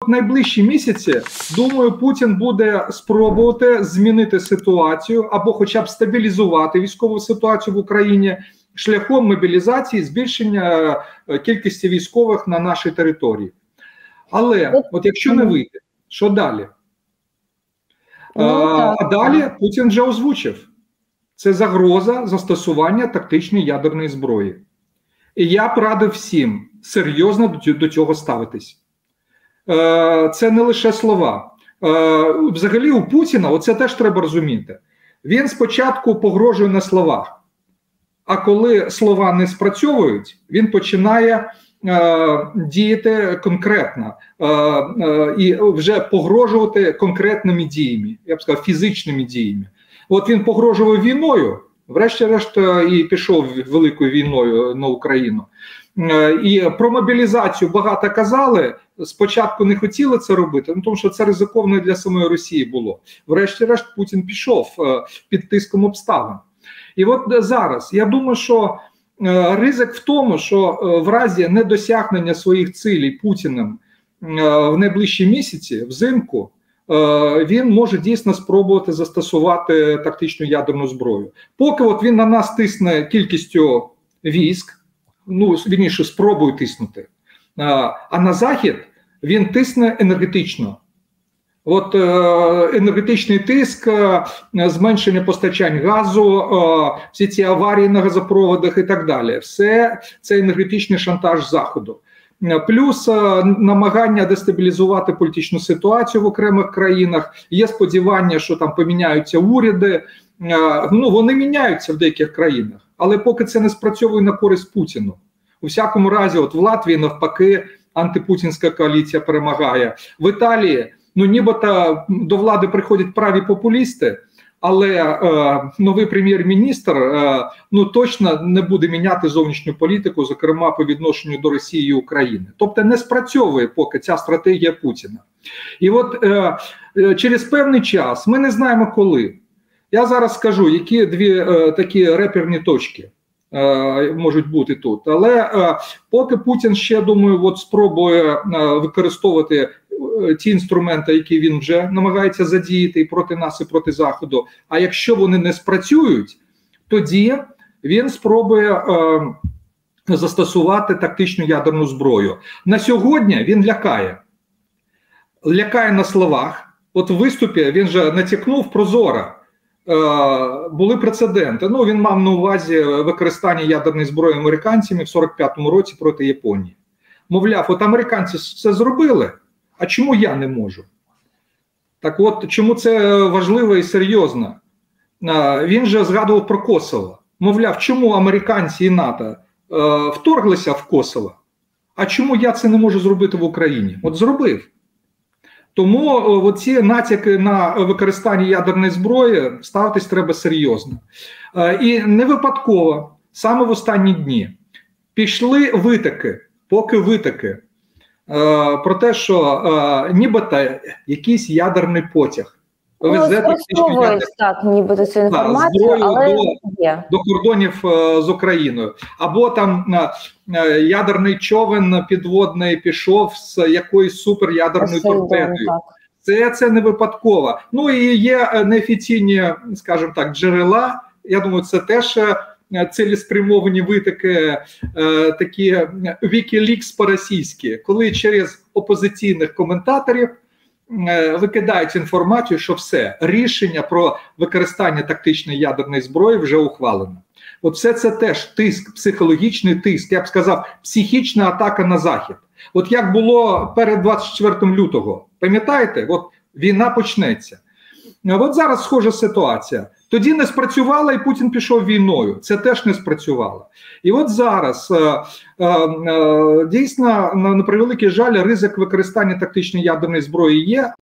в найближчі місяці, думаю, Путін буде спробувати змінити ситуацію або хоча б стабілізувати військову ситуацію в Україні шляхом мобілізації, збільшення кількості військових на нашій території. Але от якщо не вийде, що далі? А далі Путін вже озвучив. Це загроза застосування тактичної ядерної зброї. І я б радив всім серйозно до цього ставитись. Це не лише слова. Взагалі у Путіна, оце теж треба розуміти, він спочатку погрожує на словах, а коли слова не спрацьовують, він починає діяти конкретно і вже погрожувати конкретними діями, я б сказав, фізичними діями. От він погрожував війною, врешті-решт і пішов великою війною на Україну. І про мобілізацію багато казали, спочатку не хотіли це робити, тому що це ризиковано для самої Росії було. Врешті-решт Путін пішов під тиском обставин. І от зараз, я думаю, що ризик в тому, що в разі недосягнення своїх цілей Путіним в найближчі місяці, взимку, він може дійсно спробувати застосувати тактичну ядерну зброю. Поки от він на нас тисне кількістю військ, ну, вірніше, спробує тиснути, а на Захід він тисне енергетично. От енергетичний тиск, зменшення постачань газу, всі ці аварії на газопроводах і так далі. Все це енергетичний шантаж Заходу. Плюс намагання дестабілізувати політичну ситуацію в окремих країнах. Є сподівання, що там поміняються уряди. Ну, вони міняються в деяких країнах. Але поки це не спрацьовує на користь Путіну. У всякому разі, от в Латвії навпаки антипутінська коаліція перемагає. В Італії, ну нібито до влади приходять праві популісти, але новий прем'єр-міністр ну точно не буде міняти зовнішню політику, зокрема по відношенню до Росії і України. Тобто не спрацьовує поки ця стратегія Путіна. І от через певний час, ми не знаємо коли, я зараз скажу, які дві такі реперні точки можуть бути тут. Але поки Путін ще, думаю, от спробує використовувати ті інструменти, які він вже намагається задіяти і проти нас, і проти Заходу. А якщо вони не спрацюють, тоді він спробує застосувати тактичну ядерну зброю. На сьогодні він лякає. Лякає на словах. От в виступі він же натякнув прозоро. Були прецеденти. Ну, він мав на увазі використання ядерної зброї американцями в 45-му році проти Японії. Мовляв, от американці це зробили, а чому я не можу? Так от, чому це важливо і серйозно? Він же згадував про Косово. Мовляв, чому американці і НАТО вторглися в Косово, а чому я це не можу зробити в Україні? От зробив. Тому оці натяки на використання ядерної зброї ставитись треба серйозно. І не випадково, саме в останні дні, пішли витоки, поки витоки, про те, що нібито якийсь ядерний потяг так, нібито цю інформацію, але до кордонів з Україною. Або там ядерний човен підводний пішов з якоюсь суперядерною торпедою. Це не випадково. Ну і є неофіційні, скажімо так, джерела. Я думаю, це теж цілеспрямовані витоки, такі Wikileaks по-російськи, коли через опозиційних коментаторів викидають інформацію, що все, рішення про використання тактичної ядерної зброї вже ухвалено. От все це теж тиск, психологічний тиск, я б сказав, психічна атака на Захід. От як було перед 24 лютого, пам'ятаєте, от війна почнеться. От зараз схожа ситуація. Тоді не спрацювала і Путін пішов війною. Це теж не спрацювало. І от зараз дійсно, на превеликий жаль, ризик використання тактичної ядерної зброї є.